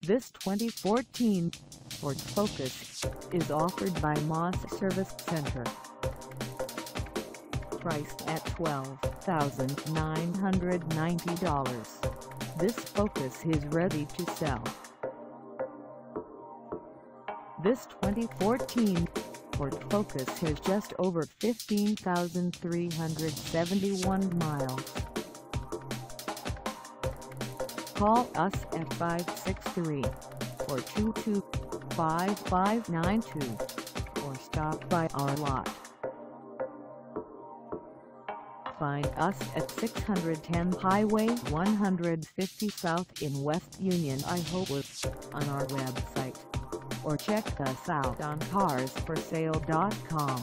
This 2014 Ford Focus is offered by Moss Service Center. Priced at $12,990, this Focus is ready to sell. This 2014 Ford Focus has just over 15,371 miles. Call us at 563-422-5592 or stop by our lot. Find us at 610 Highway 150 South in West Union, Iowa, on our website, or check us out on carsforsale.com.